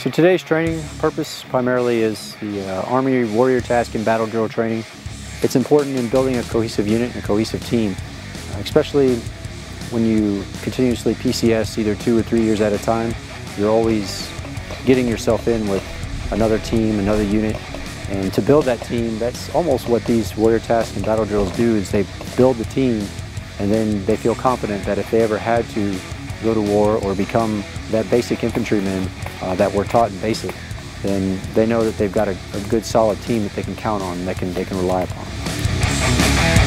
So today's training purpose primarily is the Army Warrior Task and Battle Drill training. It's important in building a cohesive unit and a cohesive team, especially when you continuously PCS either 2 or 3 years at a time. You're always getting yourself in with another team, another unit, and to build that team, that's almost what these Warrior Task and Battle Drills do, is they build the team, and then they feel confident that if they ever had to go to war or become that basic infantryman that we're taught in basic, then they know that they've got a good solid team that they can count on, and they can rely upon.